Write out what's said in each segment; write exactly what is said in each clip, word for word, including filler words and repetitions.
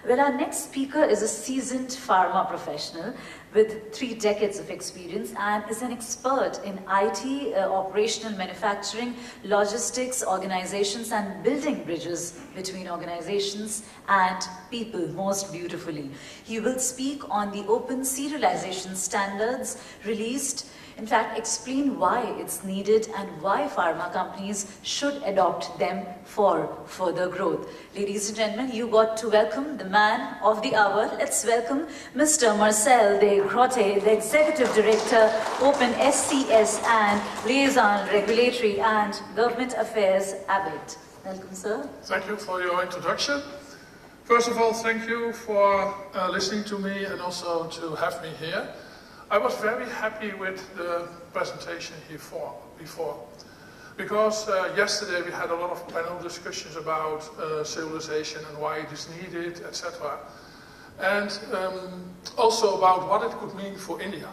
Well, our next speaker is a seasoned pharma professional with three decades of experience and is an expert in I T, uh, operational manufacturing, logistics, organizations, and building bridges between organizations and people most beautifully. He will speak on the open serialization standards released, in fact, explain why it's needed and why pharma companies should adopt them for further growth. Ladies and gentlemen, you got to welcome the man of the hour. Let's welcome Mister Marcel de Grotte, the Executive Director, Open S C S and Liaison Regulatory and Government Affairs, Abbott. Welcome, sir. Thank you for your introduction. First of all, thank you for uh, listening to me and also to have me here. I was very happy with the presentation here for, before, because uh, yesterday we had a lot of panel discussions about uh, serialization and why it is needed, et cetera. And um, also about what it could mean for India.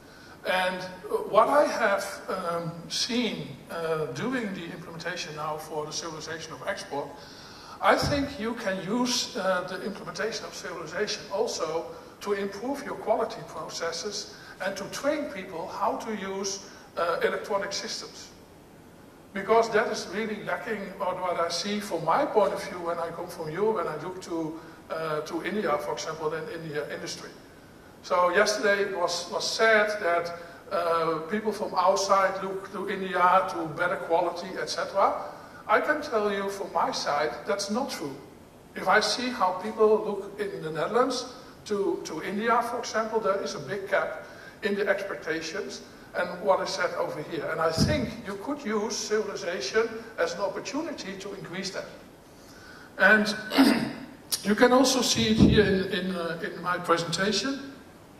And what I have um, seen uh, doing the implementation now for the serialization of export, I think you can use uh, the implementation of serialization also to improve your quality processes and to train people how to use uh, electronic systems. Because that is really lacking on what I see from my point of view when I come from you, when I look to, uh, to India, for example, in India industry. So yesterday it was, was said that uh, people from outside look to India to better quality, et cetera. I can tell you from my side, that's not true. If I see how people look in the Netherlands to, to India, for example, there is a big gap in the expectations and what is said over here. And I think you could use serialization as an opportunity to increase that. And you can also see it here in, in, uh, in my presentation.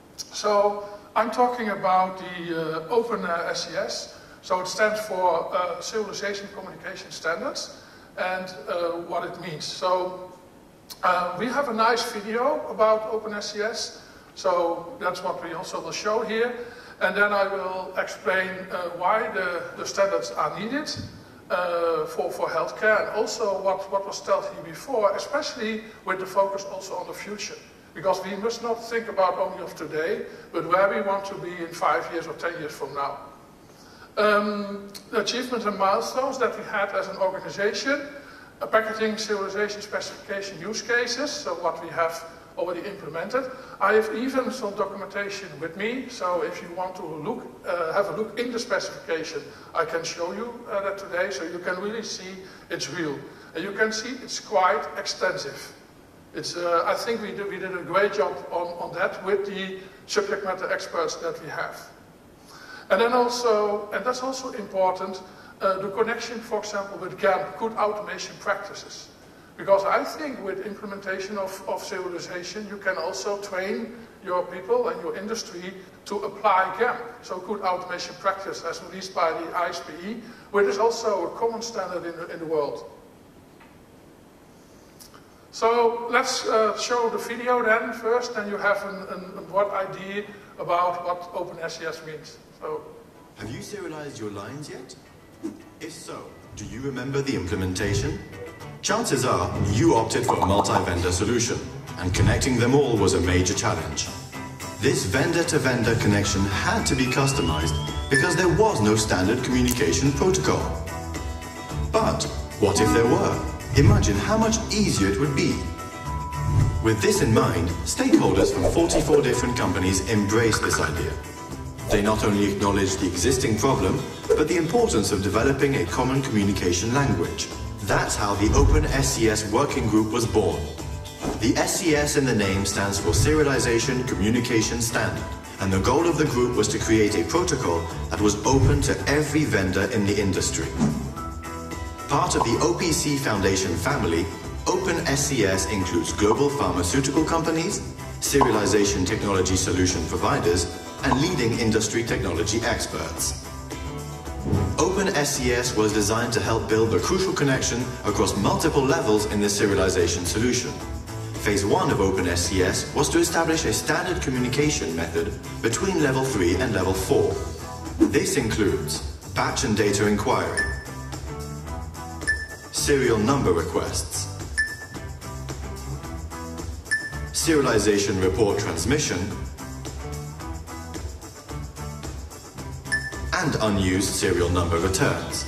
So I'm talking about the uh, Open uh, S C S. So it stands for uh, Serialization Communication Standards and uh, what it means. So uh, we have a nice video about Open S C S. So that's what we also will show here. And then I will explain uh, why the, the standards are needed uh, for, for healthcare and also what, what was told here before, especially with the focus also on the future. Because we must not think about only of today, but where we want to be in five years or ten years from now. Um, the achievements and milestones that we had as an organization, uh, packaging, serialization, specification, use cases, so what we have already implemented. I have even some documentation with me, so if you want to look, uh, have a look in the specification, I can show you uh, that today, so you can really see it's real. And you can see it's quite extensive. It's, uh, I think we, do, we did a great job on, on that with the subject matter experts that we have. And then also, and that's also important, uh, the connection, for example, with GAMP, good automation practices. Because I think with implementation of, of serialization, you can also train your people and your industry to apply GAMP. So good automation practice as released by the I S P E, which is also a common standard in the, in the world. So let's uh, show the video then first, and you have an, an, a broad idea about what Open S C S means. So, have you serialized your lines yet? If so, do you remember the implementation? Chances are you opted for a multi-vendor solution, and connecting them all was a major challenge. This vendor-to-vendor connection had to be customized because there was no standard communication protocol. But what if there were? Imagine how much easier it would be. With this in mind, stakeholders from forty-four different companies embraced this idea. They not only acknowledged the existing problem, but the importance of developing a common communication language. That's how the Open S C S Working Group was born. The S C S in the name stands for Serialization Communication Standard, and the goal of the group was to create a protocol that was open to every vendor in the industry. Part of the O P C Foundation family, Open S C S includes global pharmaceutical companies, serialization technology solution providers, and leading industry technology experts. Open S C S was designed to help build a crucial connection across multiple levels in the serialization solution. Phase one of Open S C S was to establish a standard communication method between level three and level four. This includes batch and data inquiry, serial number requests, serialization report transmission, and unused serial number returns.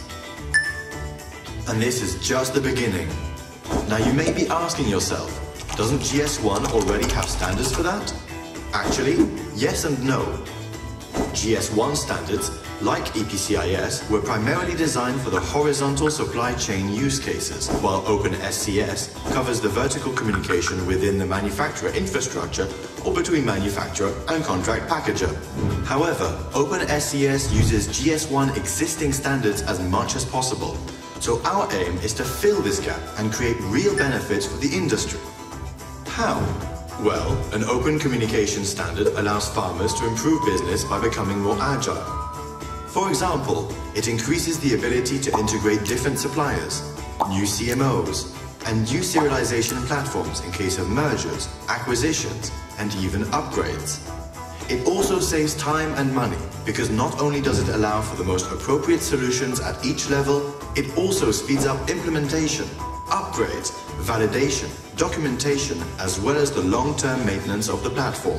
And this is just the beginning. Now you may be asking yourself, doesn't G S one already have standards for that? Actually, yes and no. G S one standards, like E P C I S, were primarily designed for the horizontal supply chain use cases, while OpenSCS covers the vertical communication within the manufacturer infrastructure or between manufacturer and contract packager. However, OpenSCS uses G S one existing standards as much as possible. So our aim is to fill this gap and create real benefits for the industry. How? Well, an open communication standard allows farmers to improve business by becoming more agile. For example, it increases the ability to integrate different suppliers, new C M Os, and new serialization platforms in case of mergers, acquisitions, and even upgrades. It also saves time and money, because not only does it allow for the most appropriate solutions at each level, it also speeds up implementation, upgrades, validation, documentation, as well as the long-term maintenance of the platform.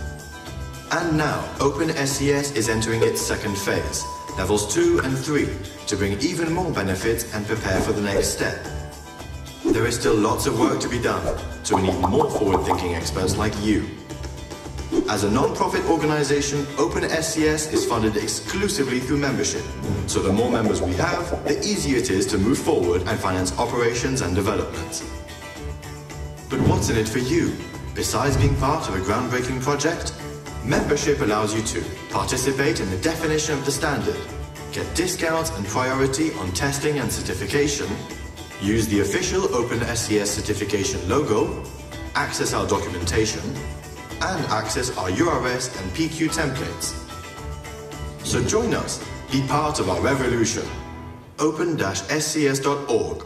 And now, OpenSCS is entering its second phase, levels two and three, to bring even more benefits and prepare for the next step. There is still lots of work to be done, so we need more forward-thinking experts like you. As a non-profit organization, OpenSCS is funded exclusively through membership. So the more members we have, the easier it is to move forward and finance operations and development. But what's in it for you? Besides being part of a groundbreaking project, membership allows you to participate in the definition of the standard, get discounts and priority on testing and certification, use the official OpenSCS certification logo, access our documentation, and access our U R S and P Q templates. So join us, be part of our revolution. open dash S C S dot org.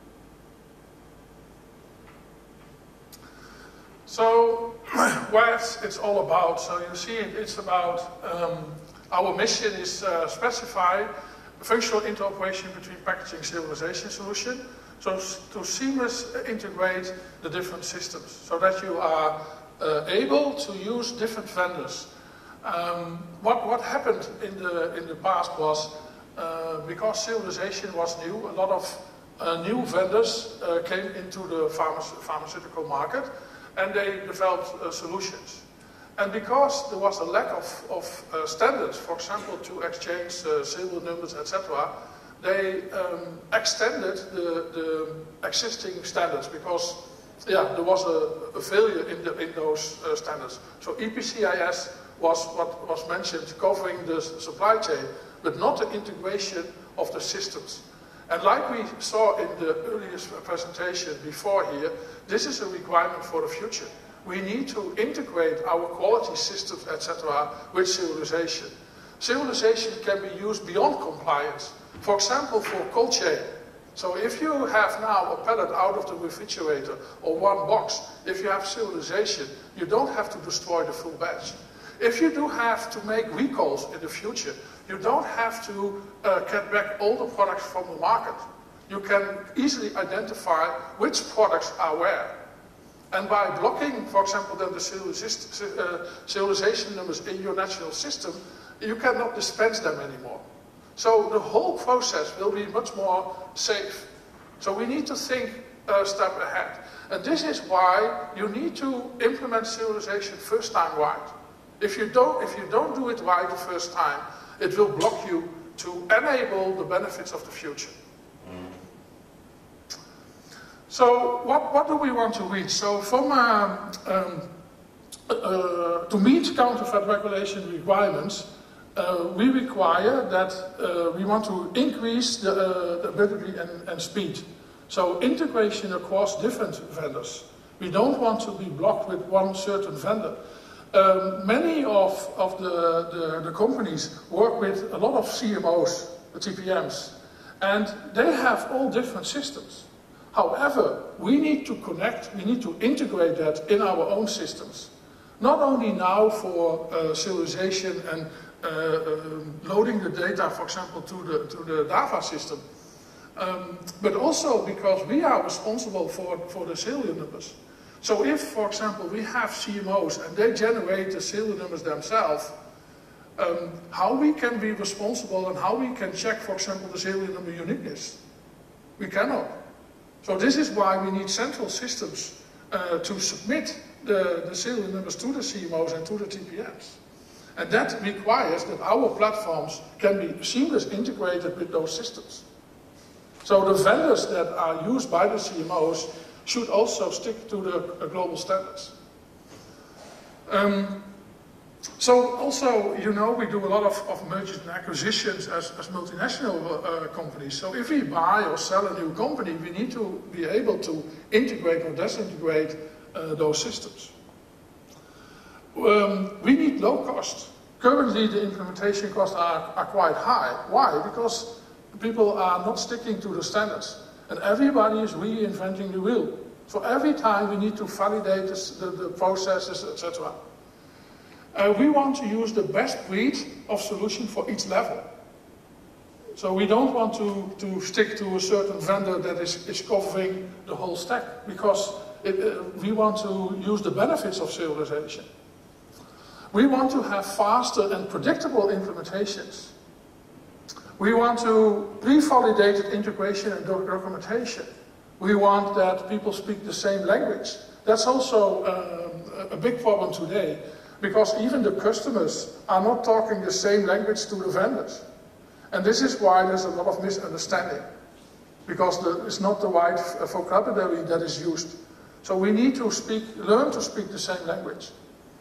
So, what it's all about, so you see it, it's about, um, our mission is uh, specify functional interoperation between packaging serialization solution, so to seamlessly integrate the different systems, so that you are uh, able to use different vendors. Um, what, what happened in the, in the past was, uh, because serialization was new, a lot of uh, new vendors uh, came into the pharma pharmaceutical market, and they developed uh, solutions. And because there was a lack of, of uh, standards, for example, to exchange uh, serial numbers, et cetera, they um, extended the, the existing standards because, yeah, there was a, a failure in, the, in those uh, standards. So E P C I S was what was mentioned, covering the supply chain, but not the integration of the systems. And like we saw in the earliest presentation before here, this is a requirement for the future. We need to integrate our quality systems, et cetera, with serialization. Serialization can be used beyond compliance. For example, for cold chain. So if you have now a pallet out of the refrigerator or one box, if you have serialization, you don't have to destroy the full batch. If you do have to make recalls in the future, you don't have to uh, get back all the products from the market. You can easily identify which products are where. And by blocking, for example, then the serialization numbers in your national system, you cannot dispense them anymore. So the whole process will be much more safe. So we need to think a step ahead. And this is why you need to implement serialization first time right. If you don't, if you don't do it right the first time, it will block you to enable the benefits of the future. So what, what do we want to reach? So from um, um, uh, to meet counterfeit regulation requirements, uh, we require that uh, we want to increase the, uh, the ability and, and speed. So integration across different vendors. We don't want to be blocked with one certain vendor. Um, many of, of the, the, the companies work with a lot of C M Os, the T P Ms, and they have all different systems. However, we need to connect, we need to integrate that in our own systems. Not only now for uh, serialization and uh, um, loading the data, for example, to the, to the DAVA system, um, but also because we are responsible for, for the serial numbers. So if, for example, we have C M Os and they generate the serial numbers themselves, um, how we can be responsible and how we can check, for example, the serial number uniqueness? We cannot. So this is why we need central systems uh, to submit the, the serial numbers to the C M Os and to the T P Ms. And that requires that our platforms can be seamlessly integrated with those systems. So the vendors that are used by the C M Os should also stick to the uh, global standards. Um, so also, you know, we do a lot of, of mergers and acquisitions as, as multinational uh, companies. So if we buy or sell a new company, we need to be able to integrate or disintegrate uh, those systems. Um, we need low cost. Currently the implementation costs are, are quite high. Why? Because people are not sticking to the standards. And everybody is reinventing the wheel. So every time we need to validate this, the, the processes, et cetera. Uh, we want to use the best breed of solution for each level. So we don't want to, to stick to a certain vendor that is, is covering the whole stack, because it, uh, we want to use the benefits of serialization. We want to have faster and predictable implementations. We want to pre-validated integration and documentation. We want that people speak the same language. That's also um, a big problem today, because even the customers are not talking the same language to the vendors. And this is why there's a lot of misunderstanding, because the, it's not the right vocabulary that is used. So we need to speak, learn to speak the same language.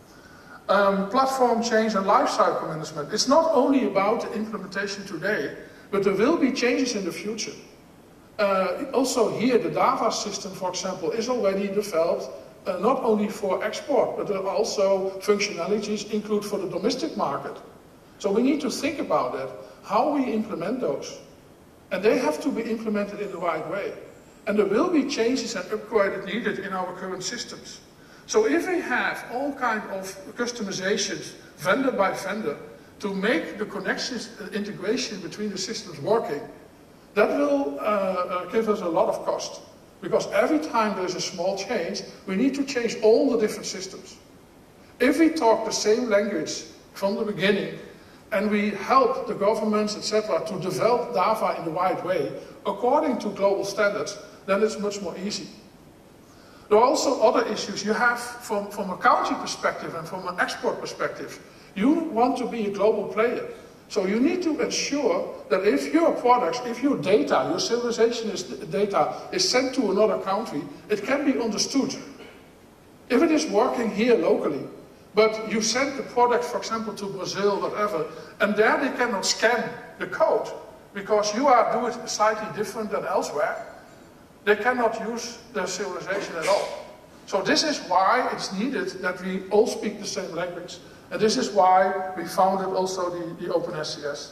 Um, platform change and lifecycle management. It's not only about the implementation today, but there will be changes in the future. Uh, also here, the DAVA system, for example, is already developed uh, not only for export, but there are also functionalities include for the domestic market. So we need to think about that, how we implement those. And they have to be implemented in the right way. And there will be changes and upgrades needed in our current systems. So if we have all kinds of customizations, vendor by vendor, to make the connections and integration between the systems working, that will uh, uh, give us a lot of cost. Because every time there's a small change, we need to change all the different systems. If we talk the same language from the beginning, and we help the governments, et cetera, to develop DAVA in the right way, according to global standards, then it's much more easy. There are also other issues you have from, from a country perspective and from an export perspective. You want to be a global player. So you need to ensure that if your products, if your data, your civilization is, data is sent to another country, it can be understood. If it is working here locally, but you send the product, for example, to Brazil, whatever, and there they cannot scan the code, because you are doing it slightly different than elsewhere, they cannot use their civilization at all. So this is why it's needed that we all speak the same language. And this is why we founded also the, the OpenSCS.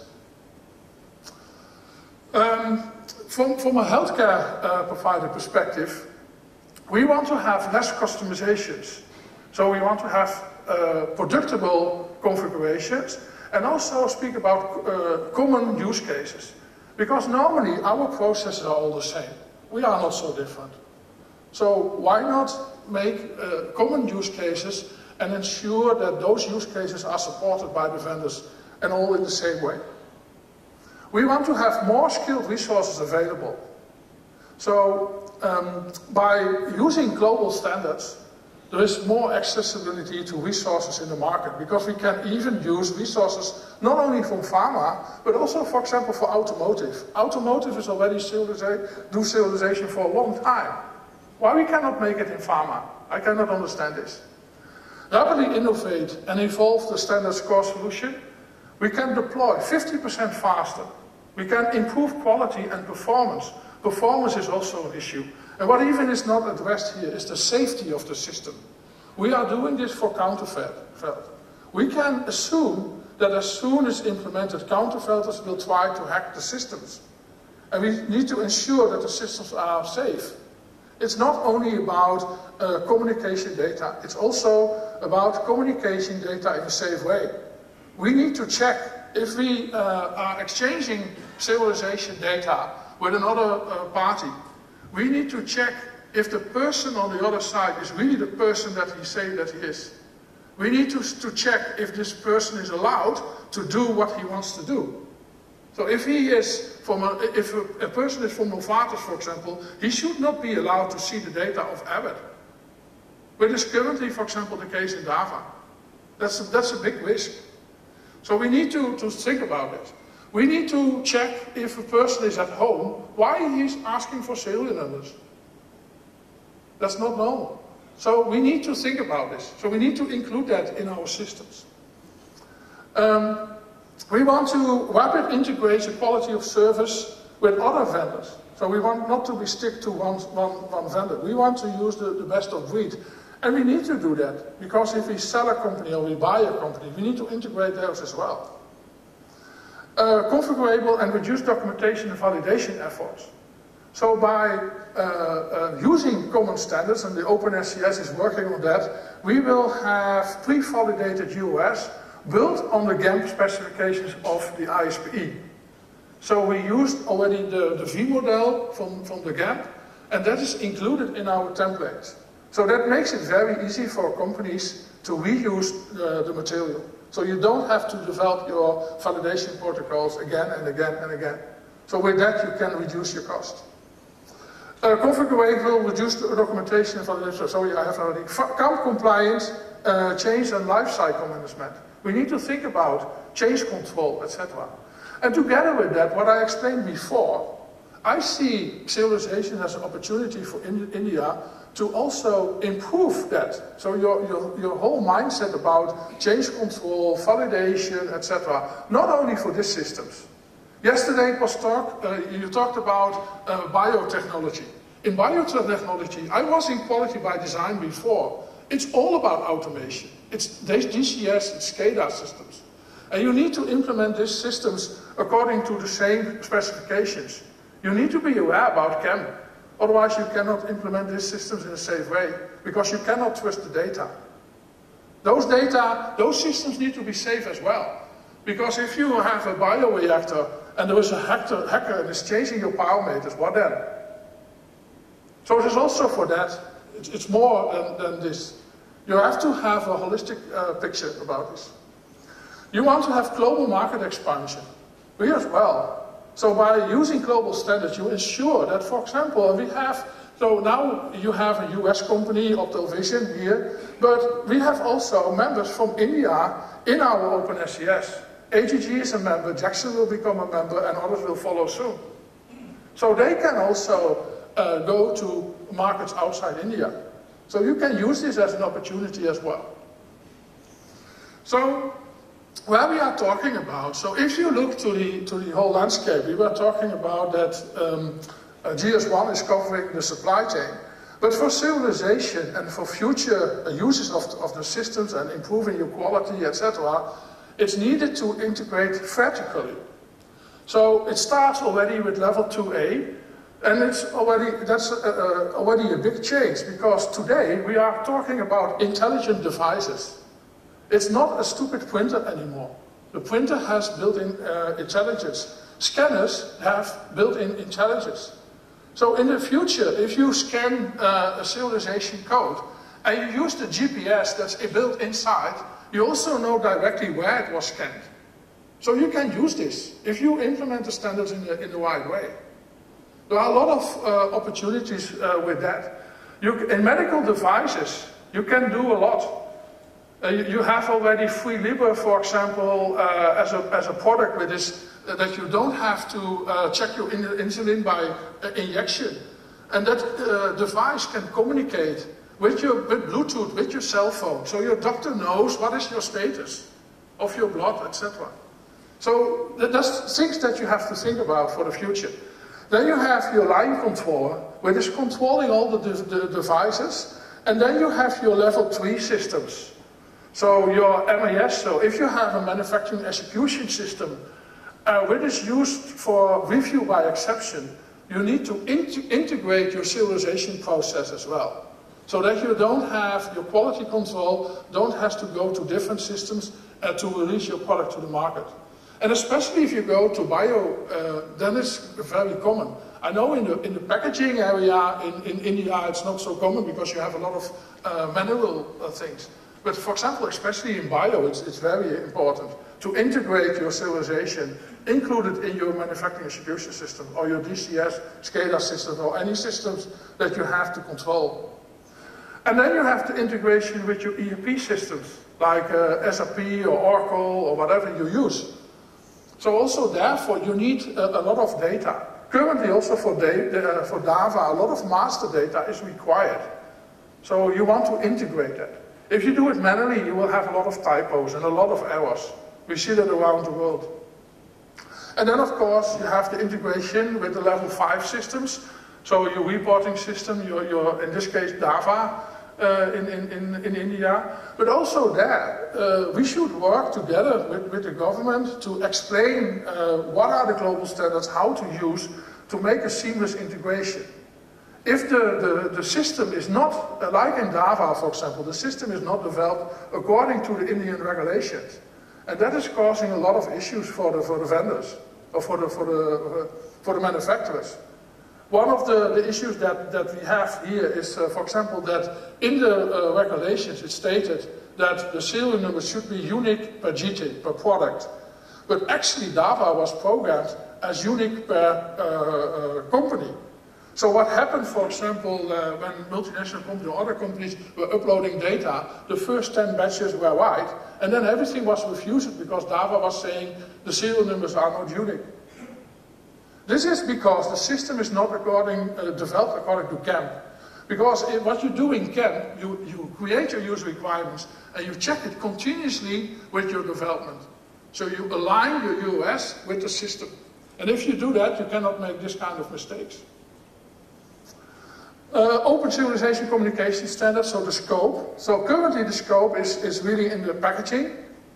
Um, from, from a healthcare uh, provider perspective, we want to have less customizations. So we want to have uh, predictable configurations and also speak about uh, common use cases. Because normally our processes are all the same. We are not so different. So why not make uh, common use cases and ensure that those use cases are supported by the vendors and all in the same way? We want to have more skilled resources available. So um, by using global standards, there is more accessibility to resources in the market, because we can even use resources not only from pharma, but also, for example, for automotive. Automotive is already civilization, do civilization for a long time. Why we cannot make it in pharma? I cannot understand this. Rapidly innovate and evolve the standards core solution. We can deploy fifty percent faster. We can improve quality and performance. Performance is also an issue. And what even is not addressed here is the safety of the system. We are doing this for counterfeit. We can assume that as soon as implemented, counterfeiters will try to hack the systems. And we need to ensure that the systems are safe. It's not only about uh, communication data, it's also about communication data in a safe way. We need to check if we uh, are exchanging civilization data with another uh, party. We need to check if the person on the other side is really the person that he say that he is. We need to, to check if this person is allowed to do what he wants to do. So if he is from a, if a, a person is from Novartis, for example, he should not be allowed to see the data of Abbott. Which is currently, for example, the case in Dava. That's a, that's a big risk. So we need to, to think about it. We need to check if a person is at home, why he's asking for serial numbers. That's not normal. So we need to think about this. So we need to include that in our systems. Um, we want to rapid integrate the quality of service with other vendors. So we want not to be stick to one, one, one vendor. We want to use the, the best of breed. And we need to do that, because if we sell a company or we buy a company, we need to integrate those as well. Uh, configurable and reduced documentation and validation efforts. So by uh, uh, using common standards, and the OpenSCS is working on that, we will have pre-validated U S built on the GAMP specifications of the I S P E. So we used already the, the V model from, from the GAMP, and that is included in our templates. So that makes it very easy for companies to reuse uh, the material. So you don't have to develop your validation protocols again and again and again. So with that you can reduce your cost. Uh, configurable, reduce the documentation and validation. Sorry, I have already. CAMP compliance, uh, change and lifecycle management. We need to think about change control, et cetera. And together with that, what I explained before, I see serialization as an opportunity for in India to also improve that. So your, your, your whole mindset about change control, validation, et cetera, not only for these systems. Yesterday it was talk, uh, you talked about uh, biotechnology. In biotechnology, I was in quality by design before. It's all about automation. It's D C S, it's SCADA systems. And you need to implement these systems according to the same specifications. You need to be aware about C A M. Otherwise you cannot implement these systems in a safe way, because you cannot trust the data. Those data, those systems need to be safe as well. Because if you have a bioreactor and there is a hacker, hacker and is changing your parameters, what then? So it is also for that, it's, it's more than, than this. You have to have a holistic uh, picture about this. You want to have global market expansion. We as well. So by using global standards, you ensure that, for example, we have, so now you have a U S company, Optelvision here, but we have also members from India in our OpenSCS. A G G is a member, Jackson will become a member, and others will follow soon. So they can also uh, go to markets outside India. So you can use this as an opportunity as well. So, where we are talking about, so if you look to the, to the whole landscape, we were talking about that um, uh, G S one is covering the supply chain. But for serialization and for future uh, uses of, of the systems and improving your quality, et cetera, it's needed to integrate vertically. So it starts already with level two A, and it's already, that's uh, uh, already a big change, because today we are talking about intelligent devices. It's not a stupid printer anymore. The printer has built-in uh, intelligence. Scanners have built-in intelligence. So in the future, if you scan uh, a serialization code and you use the G P S that's built inside, you also know directly where it was scanned. So you can use this if you implement the standards in the, in the right way. There are a lot of uh, opportunities uh, with that. You, in medical devices, you can do a lot. Uh, you, you have already Free Libre, for example, uh, as, a, as a product with this, uh, that you don't have to uh, check your in insulin by uh, injection. And that uh, device can communicate with your with Bluetooth, with your cell phone, so your doctor knows what is your status of your blood, et cetera. So that's things that you have to think about for the future. Then you have your line controller, which is controlling all the, de the devices, and then you have your level three systems. So your M A S, so if you have a manufacturing execution system, uh, which is used for review by exception, you need to in integrate your serialization process as well. So that you don't have your quality control, don't have to go to different systems uh, to release your product to the market. And especially if you go to bio, uh, then it's very common. I know in the, in the packaging area in, in India it's not so common because you have a lot of uh, manual uh, things. But for example, especially in bio, it's, it's very important to integrate your serialization, include it in your manufacturing execution system or your D C S, SCADA systems or any systems that you have to control. And then you have the integration with your E R P systems, like uh, S A P or Oracle or whatever you use. So also therefore you need a, a lot of data. Currently also for, uh, for Dava, a lot of master data is required. So you want to integrate that. If you do it manually, you will have a lot of typos and a lot of errors. We see that around the world. And then of course you have the integration with the level five systems. So your reporting system, your, your in this case Dava uh, in, in, in, in India. But also there, uh, we should work together with, with the government to explain uh, what are the global standards, how to use, to make a seamless integration. If the, the, the system is not, uh, like in Dava for example, the system is not developed according to the Indian regulations. And that is causing a lot of issues for the, for the vendors, or for the, for the, uh, for the manufacturers. One of the, the issues that, that we have here is, uh, for example, that in the uh, regulations it's stated that the serial number should be unique per G T, per product. But actually Dava was programmed as unique per uh, uh, company. So what happened, for example, uh, when multinational companies or other companies were uploading data, the first ten batches were right, and then everything was refused because Dava was saying the serial numbers are not unique. This is because the system is not according, uh, developed according to C A M. Because it, what you do in C A M, you, you create your user requirements and you check it continuously with your development. So you align your U S with the system. And if you do that, you cannot make this kind of mistakes. Uh, open Serialization Communication Standard, so the scope. So currently the scope is, is really in the packaging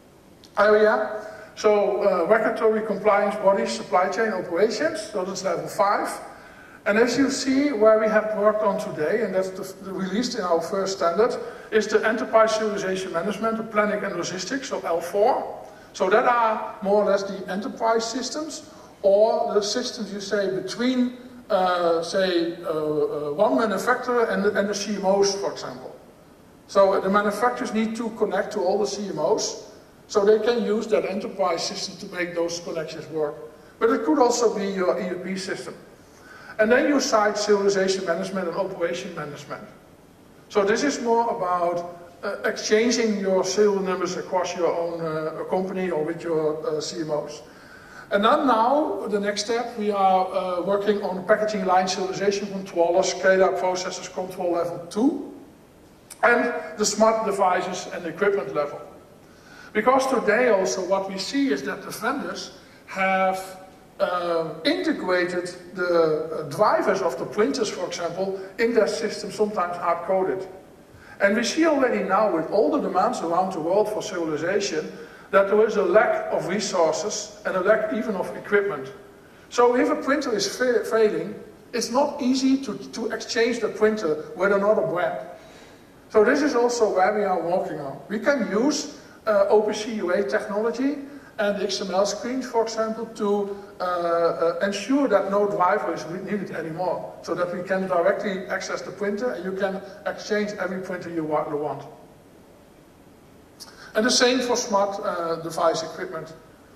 area. So uh, regulatory compliance bodies, supply chain operations, so that's level five. And as you see where we have worked on today, and that's the, the released in our first standard, is the Enterprise Serialization Management, the Planning and Logistics, so L four. So that are more or less the enterprise systems, or the systems you say between, uh, say, uh, uh, one manufacturer and the, and the C M Os, for example. So uh, the manufacturers need to connect to all the C M Os, so they can use that enterprise system to make those connections work. But it could also be your E R P system. And then you cite serialization management and operation management. So this is more about uh, exchanging your serial numbers across your own uh, company or with your uh, C M Os. And then now, the next step, we are uh, working on packaging line serialization controllers, SCADA processors control level two, and the smart devices and equipment level. Because today also what we see is that the vendors have uh, integrated the uh, drivers of the printers, for example, in their system, sometimes hard-coded. And we see already now with all the demands around the world for serialization that there is a lack of resources and a lack even of equipment. So if a printer is fa failing, it's not easy to, to exchange the printer with another brand. So this is also where we are working on. We can use uh, O P C U A technology and X M L screens, for example, to uh, uh, ensure that no driver is needed anymore, so that we can directly access the printer and you can exchange every printer you want. And the same for smart uh, device equipment.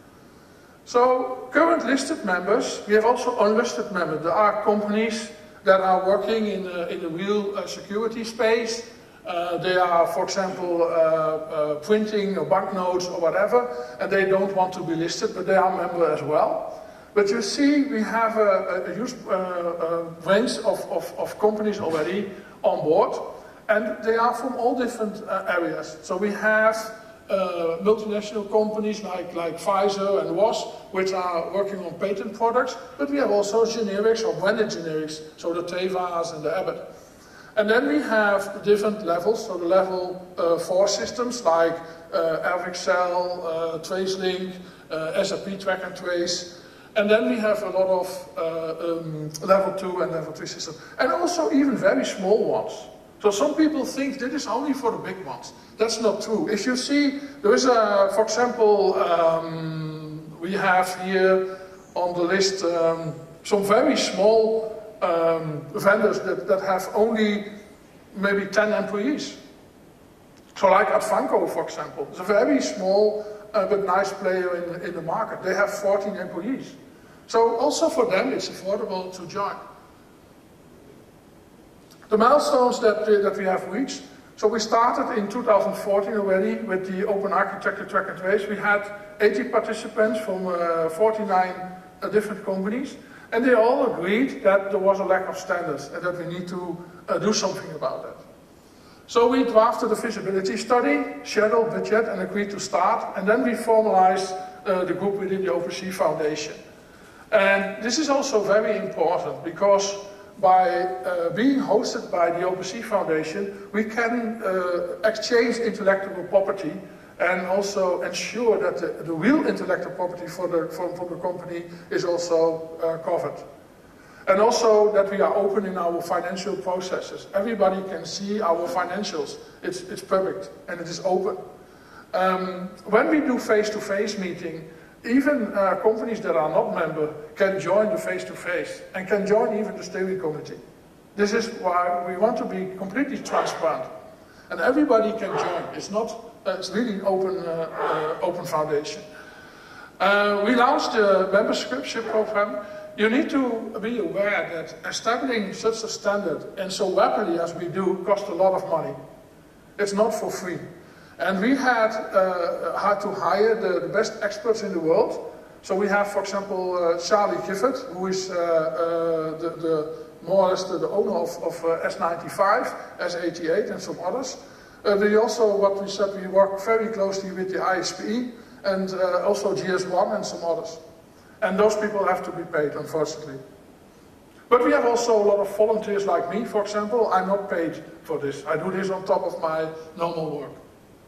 So current listed members, we have also unlisted members. There are companies that are working in, uh, in the real uh, security space. Uh, they are, for example, uh, uh, printing banknotes or whatever, and they don't want to be listed, but they are members as well. But you see, we have a, a huge uh, uh, range of, of, of companies already on board, and they are from all different uh, areas. So we have uh, multinational companies like, like Pfizer and Roche, which are working on patent products, but we have also generics or branded generics, so the Tevas and the Abbott. And then we have different levels, so the level uh, four systems like uh, Avixel, uh, TraceLink, uh, S A P Track and Trace. And then we have a lot of uh, um, level two and level three systems. And also even very small ones. So some people think this is only for the big ones. That's not true. If you see, there is a, for example, um, we have here on the list um, some very small um, vendors that, that have only maybe ten employees. So like Advanco, for example, it's a very small uh, but nice player in, in the market. They have fourteen employees. So also for them it's affordable to join. The milestones that, uh, that we have reached. So we started in two thousand fourteen already with the Open Architecture Track and Trace. We had eighty participants from uh, forty-nine uh, different companies, and they all agreed that there was a lack of standards and that we need to uh, do something about that. So we drafted a feasibility study, schedule, budget, and agreed to start, and then we formalized uh, the group within the OpenSea Foundation. And this is also very important because by uh, being hosted by the OpenSea Foundation, we can uh, exchange intellectual property and also ensure that the, the real intellectual property for the, for, for the company is also uh, covered. And also that we are open in our financial processes. Everybody can see our financials. It's, it's public and it is open. Um, when we do face-to-face meeting, even uh, companies that are not member can join the face-to-face and can join even the steering committee. This is why we want to be completely transparent. And everybody can join. It's not, uh, it's really an open, uh, uh, open foundation. Uh, we launched the membership program. You need to be aware that establishing such a standard and so rapidly as we do costs a lot of money. It's not for free. And we had, uh, had to hire the, the best experts in the world. So we have, for example, uh, Charlie Gifford, who is uh, uh, the, the, more or less the, the owner of, of uh, S ninety-five, S eighty-eight and some others. Uh, we also, what we said, we work very closely with the I S P E and uh, also G S one and some others. And those people have to be paid, unfortunately. But we have also a lot of volunteers like me, for example. I'm not paid for this. I do this on top of my normal work.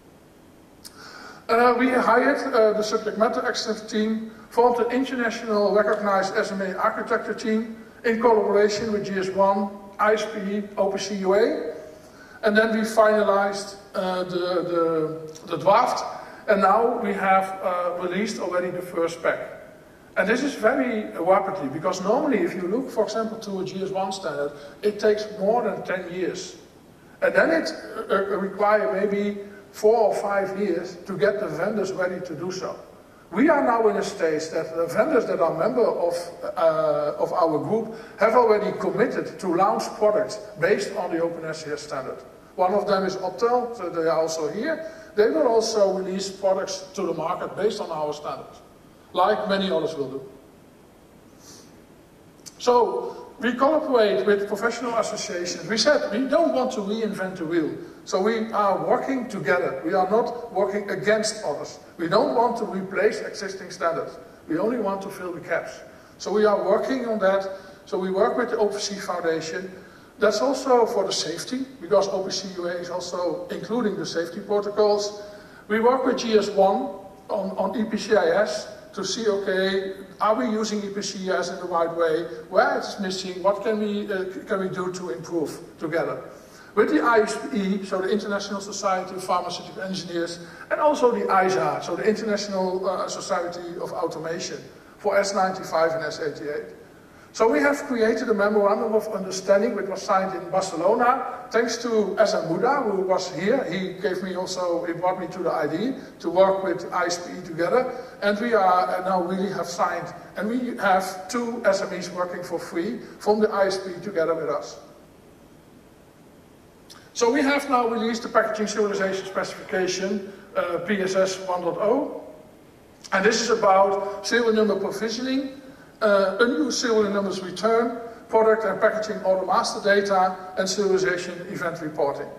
Uh, we hired uh, the subject matter expert team, formed an international recognized S M A architecture team in collaboration with G S one, I S P E, OpenSea U A, and then we finalized uh, the, the, the draft, and now we have uh, released already the first spec. And this is very rapidly, because normally if you look, for example, to a G S one standard, it takes more than ten years. And then it uh, requires maybe four or five years to get the vendors ready to do so. We are now in a stage that the vendors that are member of, uh, of our group have already committed to launch products based on the OpenSCS standard. One of them is Optel, so they are also here. They will also release products to the market based on our standards, like many others will do. So, we collaborate with professional associations. We said we don't want to reinvent the wheel. So we are working together. We are not working against others. We don't want to replace existing standards. We only want to fill the gaps. So we are working on that. So we work with the OpenSea Foundation. That's also for the safety, because OpenSea U A is also including the safety protocols. We work with G S one on, on E P C I S to see, okay, are we using E P C I S in the right way? Where it's missing? What can we, uh, can we do to improve together? With the I S P E, so the International Society of Pharmaceutical Engineers, and also the I S A, so the International uh, Society of Automation, for S ninety-five and S eighty-eight. So we have created a memorandum of understanding which was signed in Barcelona, thanks to Esa Muda, who was here. He gave me also, he brought me to the I D to work with I S P E together, and we are uh, now really have signed, and we have two S M Es working for free from the I S P E together with us. So we have now released the Packaging Serialization Specification, uh, P S S one point oh, and this is about serial number provisioning, uh, unused serial numbers return, product and packaging order master data, and serialization event reporting.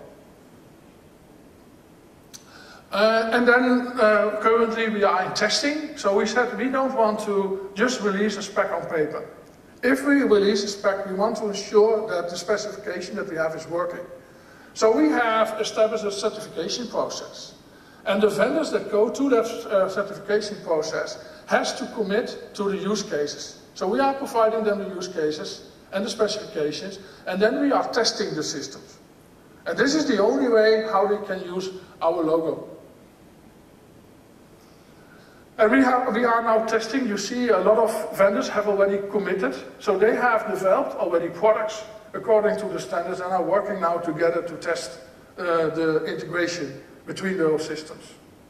Uh, and then uh, currently we are in testing, so we said we don't want to just release a spec on paper. If we release a spec, we want to ensure that the specification that we have is working. So we have established a certification process. And the vendors that go to that uh, certification process has to commit to the use cases. So we are providing them the use cases and the specifications, and then we are testing the systems. And this is the only way how they can use our logo. And we, have, we are now testing. You see a lot of vendors have already committed. So they have developed already products according to the standards and are working now together to test uh, the integration between those systems.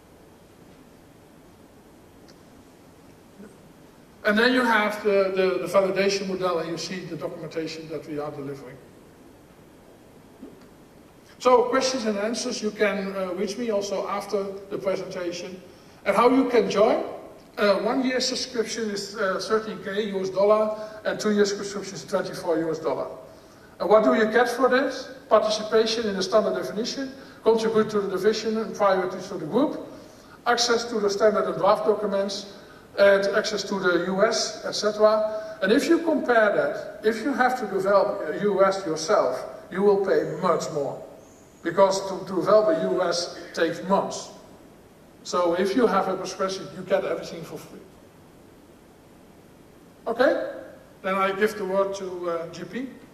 And then you have the, the, the validation model, and you see the documentation that we are delivering. So questions and answers, you can uh, reach me also after the presentation. And how you can join? Uh, one year subscription is uh, thirteen K U S dollar, and two year subscription is twenty-four U S dollar. And what do you get for this? Participation in the standard definition, contribute to the division and priorities to the group, access to the standard and draft documents, and access to the U S, et cetera. And if you compare that, if you have to develop a U S yourself, you will pay much more. Because to, to develop a U S takes months. So if you have a spreadsheet, you get everything for free. Okay? Then I give the word to uh, G P.